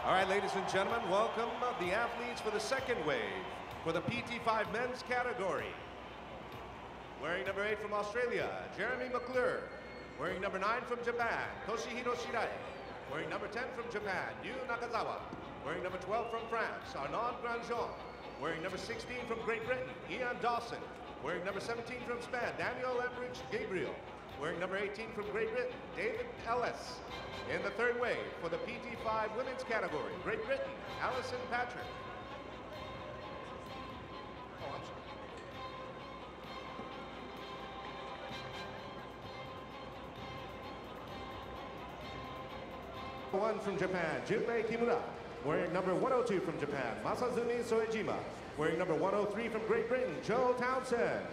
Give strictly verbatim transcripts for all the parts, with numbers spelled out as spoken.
All right, ladies and gentlemen, welcome the athletes for the second wave for the P T five men's category. Wearing number eight from Australia, Jeremy McClure. Wearing number nine from Japan, Toshihiro Shirai. Wearing number ten from Japan, Yu Nakazawa. Wearing number twelve from France, Arnaud Grandjean. Wearing number sixteen from Great Britain, Ian Dawson. Wearing number seventeen from Spain, Daniel Emrich Gabriel. Wearing number eighteen from Great Britain, David Ellis. In the third wave for the P T five women's category, Great Britain, Alison Patrick. Oh, I'm sorry. One from Japan, Junpei Kimura. Wearing number one oh two from Japan, Masazumi Soejima. Wearing number one oh three from Great Britain, Joe Townsend.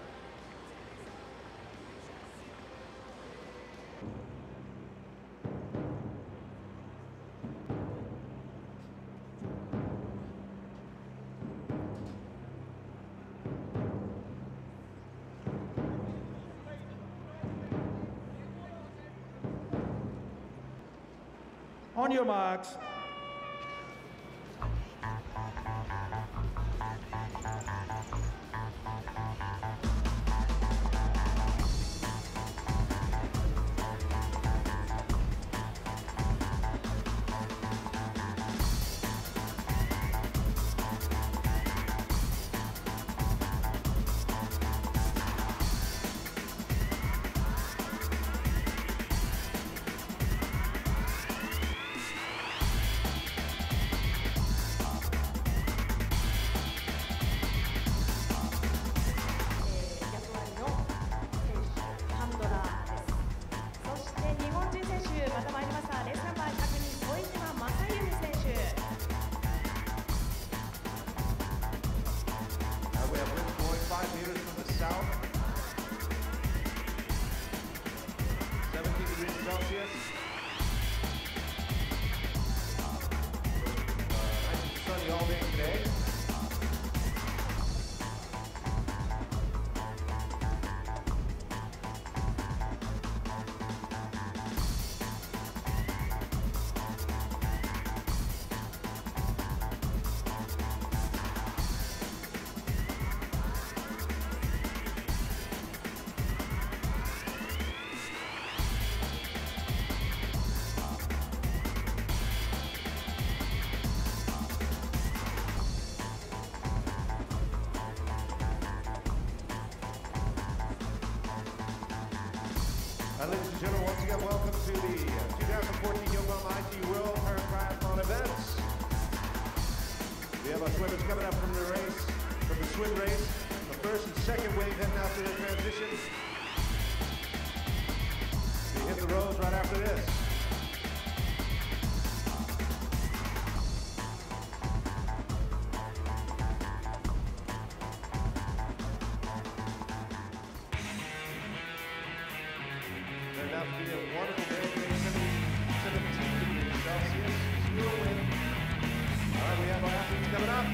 On your marks. Uh, ladies and gentlemen, once again, welcome to the uh, twenty fourteen Yokohama I T World Paratriathlon events. We have our swimmers coming up from the race, from the swim race. The first and second wave heading out to their transition. We hit the roads right after this. Turned out to be a wonderful day today, seventeen degrees Celsius, zero wind. All right, we have our athletes coming up.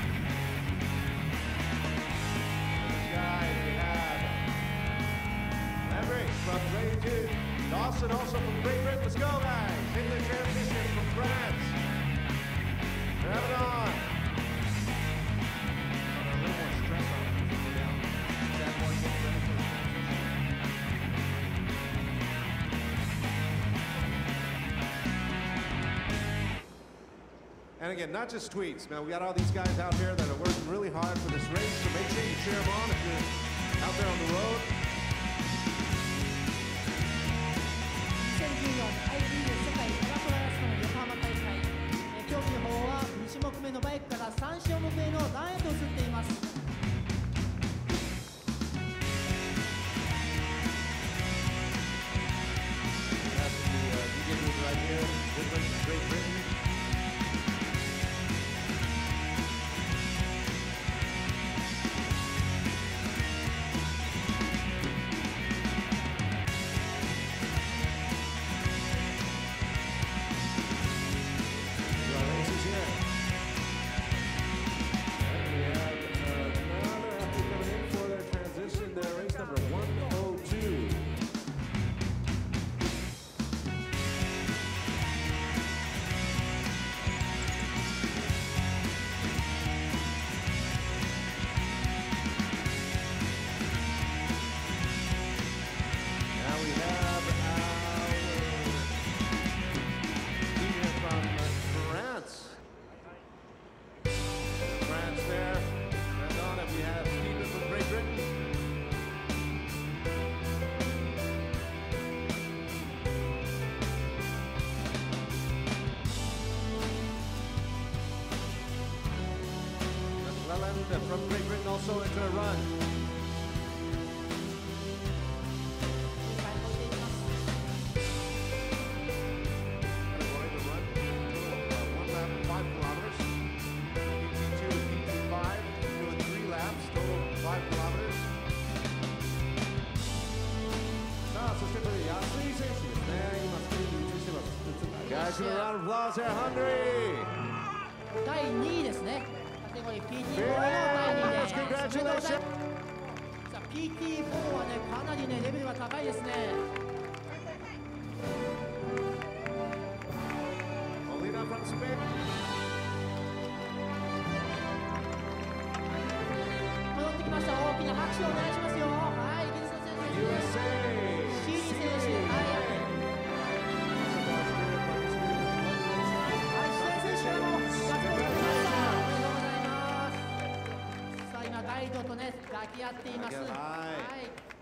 This guy, we have Emrich from Grade two. Dawson also from Great Britain. Let's go, guys. In the transition from France. They're having on. A little more stress on them as they go down. That one getting ready for the And again, not just tweets. Now, we got all these guys out here that are working really hard for this race, so make sure you cheer them on if you're out there on the road. にせんじゅうよん アイティー 世界パラトライアスロン横浜大会、えー競技の方はに種目目のバイクからさん種目目のランへと移っています。 Right here, Great Britain. friend from Great Britain also into a run. いっぱい超えていきます。 Going to run uh, one lap, five kilometers. P T two to P T five, doing three laps, total five kilometers. さあ、そしてこれ安井選手ですね。今スクリーンに映してます。Guys, give a round of applause here, Hungary. だいにいですね。カテゴリー ピーティーフォー のだいにいです。 Congratulations. さあ ピーティーフォー はね、かなりねレベルが高いですね。 Molina from Spain. 戻ってきました。大きな拍手をお願いしますよ。はい、イギリスの選手 U です S ね。 A. シーリー選手、はい、はい、シセイ選手もガッツポーズをしました。おめでとうございます。さあ今ガイドとね抱き合っています。 はいはい。